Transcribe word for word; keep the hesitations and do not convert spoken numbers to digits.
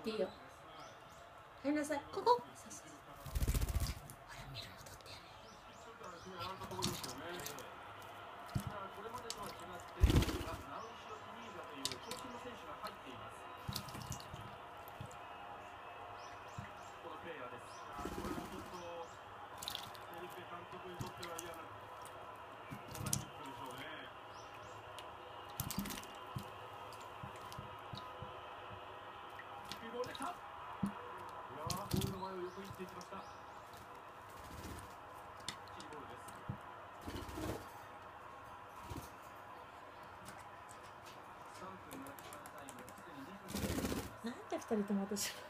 っていいよ。入りなさい。ここ。そうそうそう。ほら見るの取ってやる。 これまでとは違ってナウシオ・キミーザという長身の選手が入っています。このプレイヤーです。これもちょっとフェリペ監督にとっては嫌なコーナーキックでしょうね。低いボールできた。いやー、ボールの前を横切っていきました。キーボールです。 なんで二人とも私